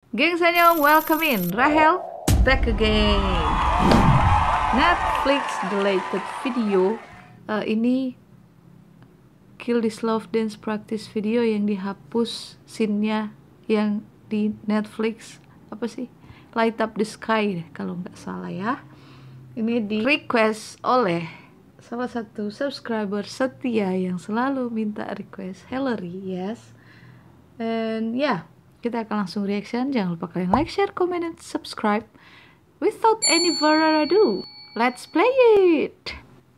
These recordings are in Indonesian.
Gengs annyeong, welcome in Rahel back again. Netflix deleted video. Ini Kill This Love Dance Practice video yang dihapus scene-nya yang di Netflix. Apa sih? Light Up the Sky deh, kalau nggak salah ya. Ini di request oleh salah satu subscriber setia yang selalu minta request, Hillary, yes. And yeah, kita akan langsung reaction. Jangan lupa kalian like, share, comment, and subscribe. Without any further ado, let's play it.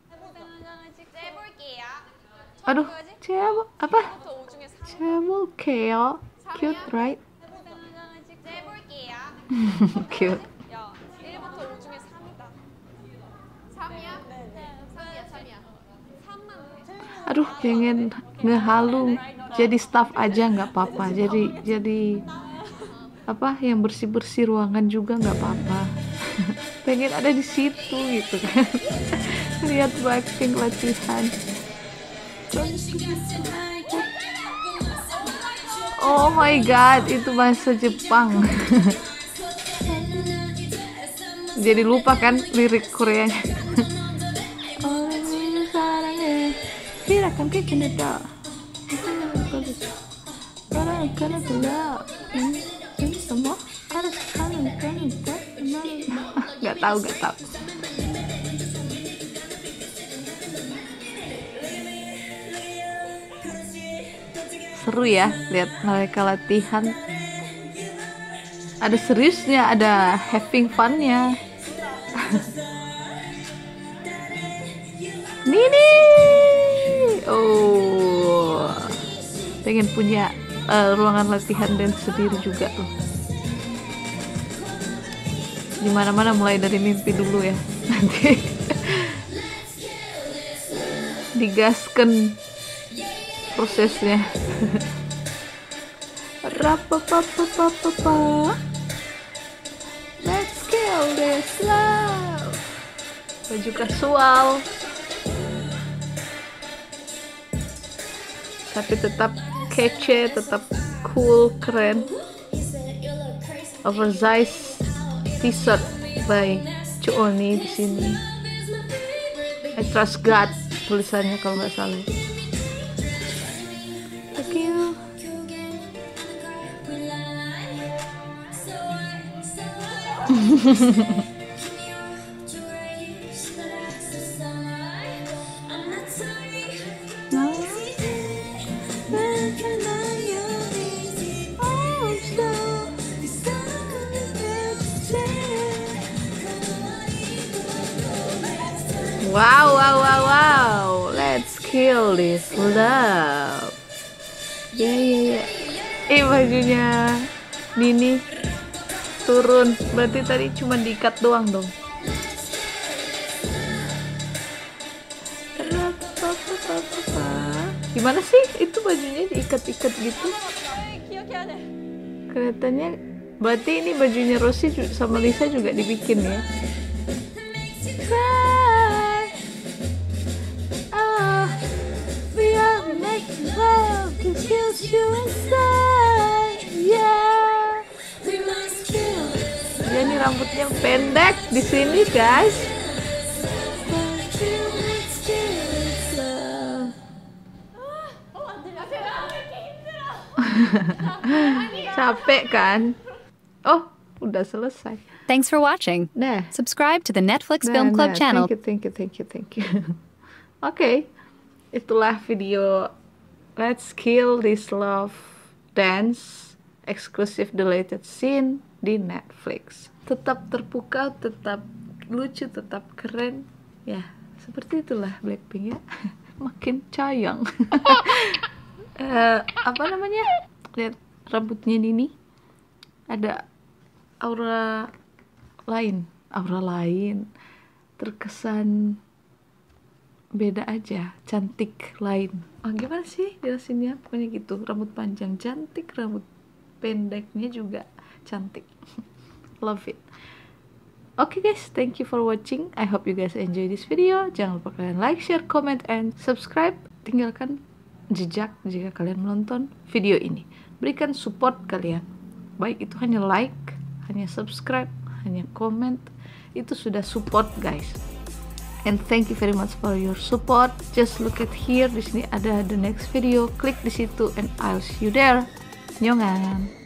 Aduh, cewek apa? Cewek cute, right? Cute. Aduh, pengen ngehalu jadi staff aja nggak apa-apa, jadi apa yang bersih ruangan juga nggak apa-apa. Pengen ada di situ gitu kan. Lihat Blackpink latihan. Oh my god, itu bahasa Jepang. Jadi lupa kan lirik Koreanya. Silakan ke Canada. Karena gelap. Ini semua harus kalian Canada. Nggak tahu. Seru ya lihat mereka latihan. Ada seriusnya, ada having fun-nya. Nini, oh, pengen punya ruangan latihan dance sendiri juga tuh. Dimana-mana mulai dari mimpi dulu ya, nanti digaskan prosesnya. Rapapapapapapa, let's kill this love. Baju kasual, tapi tetap kece, tetap cool, keren. Oversized t-shirt by Chuoni di sini. I trust God tulisannya kalau nggak salah. Thank you. Wow, let's kill this love. Yeah. Bajunya Nini turun, berarti tadi cuma diikat doang dong. Gimana sih itu bajunya diikat-ikat gitu? Kelihatannya berarti ini bajunya Rosie sama Lisa juga dibikin ya. Jadi rambutnya pendek di sini, guys. Capek kan? Oh, udah selesai. Thanks for watching. Nah. Subscribe to the Netflix Film Club channel. Thank you. Oke, itulah video Let's Kill This Love Dance exclusive deleted scene di Netflix. Tetap terpukau, tetap lucu, tetap keren. Ya, seperti itulah Blackpink ya. Makin cayang. Apa namanya? Lihat rambutnya Nini. Ada aura lain. Terkesan beda aja, cantik lain. Gimana sih jelasinnya? Pokoknya gitu, rambut panjang cantik, rambut pendeknya juga cantik. Love it. Okay guys, thank you for watching. I hope you guys enjoy this video. Jangan lupa kalian like, share, comment, and subscribe. Tinggalkan jejak jika kalian menonton video ini. Berikan support kalian. baik itu hanya like, hanya subscribe, hanya comment, itu sudah support guys. And thank you very much for your support. Just look at here, di sini ada the next video, klik di situ and I'll see you there. Nyongan.